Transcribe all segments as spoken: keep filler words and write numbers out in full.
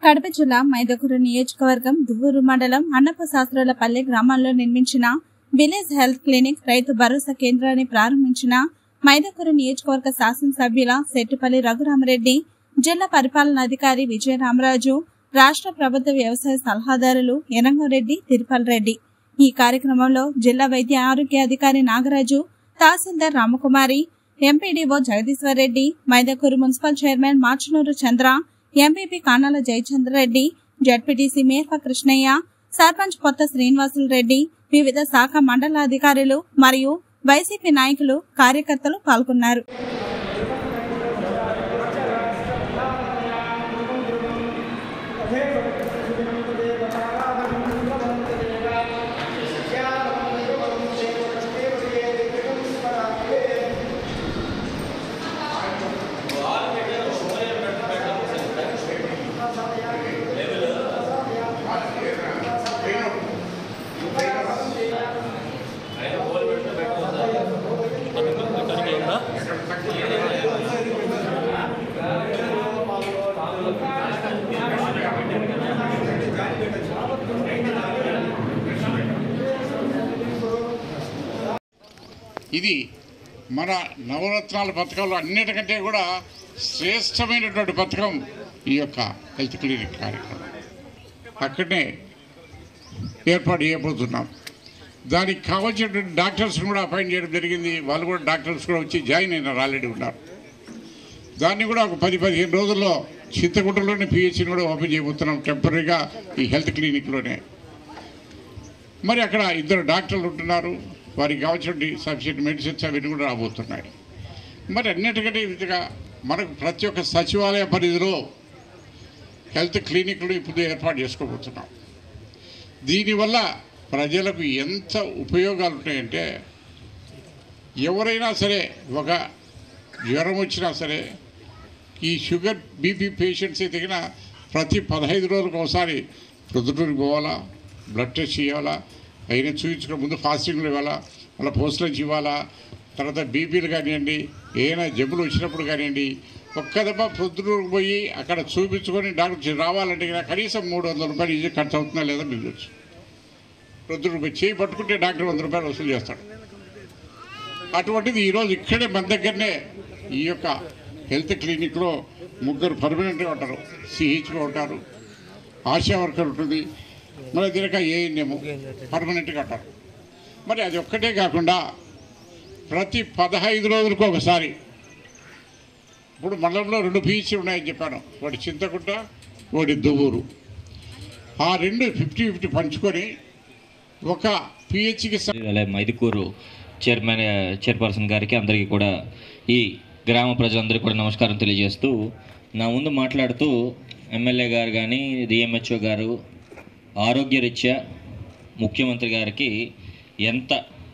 కడప జిల్లా మైదకూరు నియోజకవర్గం దువ్వూరు మండలం అన్నపశాస్త్రాలపల్లి గ్రామాల్లో నిర్మించిన village health clinic Rythu Bharosa కేంద్రాన్ని ప్రారంభించిన మైదకూరు నియోజకవర్గ శాసనసభ్యుల సెట్టిపల్లి రఘురామరెడ్డి, జిల్లా పరిపాలనాధికారి విజయరామరాజు, రాష్ట్ర ప్రభుత్వ వ్యవసాయ సలహాదారులు ఎరంగారెడ్డి, తిరుపల్ రెడ్డి. ఈ కార్యక్రమంలో జిల్లా వైద్య ఆరోగ్య అధికారి Nagaraju, tahsildar Ramakumari, MPDO Jagadishwar Reddy, Mydukuru municipal chairman Marchanuru Chandra, MPP Kanala Jayachandra Reddy, ZPTC Mepha Krishnayya, sarpanch Kotha Srinivasulu Reddy, వివిధ శాఖ మండలాధికారులు మరియు వైసీపీ నాయకులు, కార్యకర్తలు పాల్గొన్నారు. ఇది మన నవరత్నాల పథకంలో అన్నిటికంటే కూడా శ్రేష్టమైనటువంటి పథకం ఈ యొక్క హెల్త్ క్లినిక్ కార్యక్రమం. అక్కడనే ఏర్పాటు చేయబోతున్నాం. దానికి కావాల్సినటువంటి డాక్టర్స్ కూడా అపాయింట్ చేయడం జరిగింది. వాళ్ళు కూడా డాక్టర్స్ కూడా వచ్చి జాయిన్ అయినారు, ఆల్రెడీ ఉన్నారు. దాన్ని కూడా ఒక పది పదిహేను రోజుల్లో చింతకుంటలోనే పిహెచ్ని కూడా ఓపెన్ చేయబోతున్నాం, టెంపరీగా ఈ హెల్త్ క్లినిక్లోనే. మరి అక్కడ ఇద్దరు డాక్టర్లు ఉంటున్నారు, వారికి కావాల్సిన సఫిషియెంట్ మెడిసిన్స్ అవన్నీ కూడా రాబోతున్నాయి. మరి అన్నిటికంటే విధంగా మనకు ప్రతి ఒక్క సచివాలయ పరిధిలో హెల్త్ క్లినిక్లు ఇప్పుడు ఏర్పాటు చేసుకోబోతున్నాం. దీనివల్ల ప్రజలకు ఎంత ఉపయోగాలు ఉంటాయంటే, ఎవరైనా సరే ఒక జ్వరం వచ్చినా సరే, ఈ షుగర్ బీపీ పేషెంట్స్ అయితే ప్రతి పదహైదు రోజులకు ఒకసారి ప్రొద్దుటూరికి పోవాలా, బ్లడ్ టెస్ట్ చేయాలా, అయినా చూపించుకునే ముందు ఫాస్టింగ్లు ఇవ్వాలా, అలా పోస్టులకి ఇవ్వాలా, తర్వాత బీపీలు కానివ్వండి, ఏదైనా జబ్బులు వచ్చినప్పుడు కానివ్వండి, ఒక్క దెబ్బ ప్రొద్దుటూరుకు పోయి అక్కడ చూపించుకొని డాక్టర్ రావాలంటే కనీసం మూడు వందల రూపాయలు ఈజీ ఖర్చు అవుతుందా లేదా మీరు చూసి. ప్రొద్దుటూరు పోయి చేయి పట్టుకుంటే డాక్టర్ వంద రూపాయలు వసూలు చేస్తాడు. అటువంటిది ఈరోజు ఇక్కడే మన దగ్గరనే ఈ యొక్క హెల్త్ క్లినిక్లో ముగ్గురు పర్మనెంట్గా ఉంటారు, సిహెచ్గా ఉంటారు, ఆశా వర్కర్ ఉంటుంది, మరి దీనిక ఏఎన్ఎం పర్మనెంట్గా అంటారు. మరి అది ఒక్కటే కాకుండా ప్రతి పదహైదు రోజులకు ఒకసారి, ఇప్పుడు మండలంలో రెండు పిహెచ్సి ఉన్నాయని చెప్పాను, ఒకటి చింతకుంట, ఒకటి దువ్వూరు. ఆ రెండు ఫిఫ్టీ ఫిఫ్టీ పంచుకొని ఒక పిహెచ్కి మైదుకూరు చైర్మన్ చైర్పర్సన్ గారికి అందరికీ కూడా ఈ గ్రామ ప్రజలందరికీ కూడా నమస్కారం తెలియజేస్తూ, నా ముందు మాట్లాడుతూ ఎమ్మెల్యే గారు కానీ డిఎంహెచ్ఓ గారు ఆరోగ్యరీత్యా ముఖ్యమంత్రి గారికి ఎంత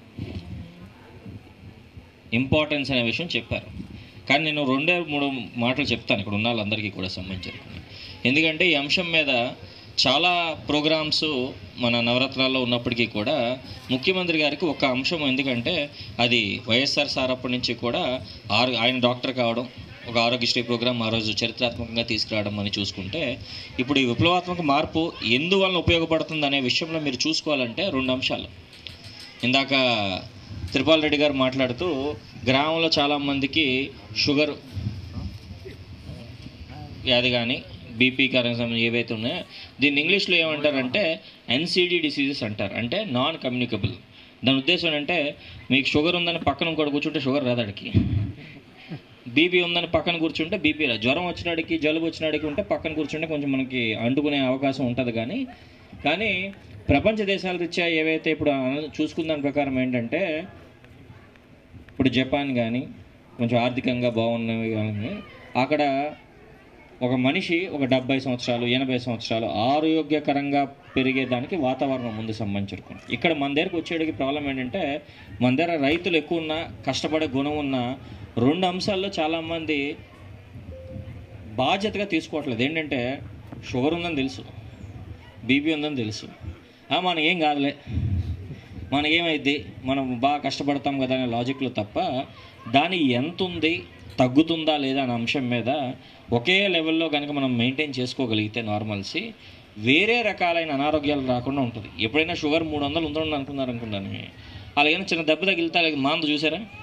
ఇంపార్టెన్స్ అనే విషయం చెప్పారు. కానీ నేను రెండే మూడు మాటలు చెప్తాను ఇక్కడ ఉన్న వాళ్ళందరికీ కూడా సంబంధించి. ఎందుకంటే ఈ అంశం మీద చాలా ప్రోగ్రామ్స్ మన నవరత్నాల్లో ఉన్నప్పటికీ కూడా ముఖ్యమంత్రి గారికి ఒక అంశం, ఎందుకంటే అది వైఎస్ఆర్ సార్ అప్పటి నుంచి కూడా ఆయన డాక్టర్ కావడం, ఒక ఆరోగ్యశ్రీ ప్రోగ్రాం ఆ రోజు చరిత్రాత్మకంగా తీసుకురావడం అని చూసుకుంటే, ఇప్పుడు ఈ విప్లవాత్మక మార్పు ఎందువల్ల ఉపయోగపడుతుంది అనే విషయంలో మీరు చూసుకోవాలంటే రెండు అంశాలు. ఇందాక తిరుపల్ రెడ్డి గారు మాట్లాడుతూ గ్రామంలో చాలామందికి షుగర్ వ్యాధి కానీ బీపీ కారణం ఏవైతే ఉన్నాయో దీన్ని ఇంగ్లీష్లో ఏమంటారంటే ఎన్సీడీ డిసీజెస్ అంటారు, అంటే నాన్ కమ్యూనికబుల్. దాని ఉద్దేశం అంటే మీకు షుగర్ ఉందని పక్కన ఇంకోటి కూర్చుంటే షుగర్ రాదాడికి, బీపీ ఉందని పక్కన కూర్చుంటే బీపీ రా, జ్వరం వచ్చినాడికి జలుబు వచ్చినాడికి ఉంటే పక్కన కూర్చుంటే కొంచెం మనకి అంటుకునే అవకాశం ఉంటుంది. కానీ కానీ ప్రపంచ దేశాల రీత్యా ఏవైతే ఇప్పుడు చూసుకున్న దాని ప్రకారం ఏంటంటే, ఇప్పుడు జపాన్ కానీ కొంచెం ఆర్థికంగా బాగున్నవి కానీ అక్కడ ఒక మనిషి ఒక డెబ్బై సంవత్సరాలు ఎనభై సంవత్సరాలు ఆరోగ్యకరంగా పెరిగేదానికి వాతావరణం ముందు సంబంధించుకోండి. ఇక్కడ మన దగ్గరకు వచ్చేటికి ప్రాబ్లం ఏంటంటే, మన దగ్గర రైతులు ఎక్కువ ఉన్నా, కష్టపడే గుణం ఉన్న రెండు అంశాల్లో చాలామంది బాధ్యతగా తీసుకోవట్లేదు. ఏంటంటే షుగర్ ఉందని తెలుసు, బీపీ ఉందని తెలుసు, మనకేం కాదులే, మనకేమైద్ది, మనం బాగా కష్టపడతాం కదా అనే లాజిక్లో తప్ప దాని ఎంత ఉంది, తగ్గుతుందా లేదా అనే అంశం మీద ఒకే లెవెల్లో కనుక మనం మెయింటైన్ చేసుకోగలిగితే నార్మల్సీ వేరే రకాలైన అనారోగ్యాలు రాకుండా ఉంటుంది. ఎప్పుడైనా షుగర్ మూడు వందలు ఉందని అనుకున్నారు అనుకున్నాను, అలాగైనా చిన్న దెబ్బ తగిలితే అలాగే మాంద చూసారా,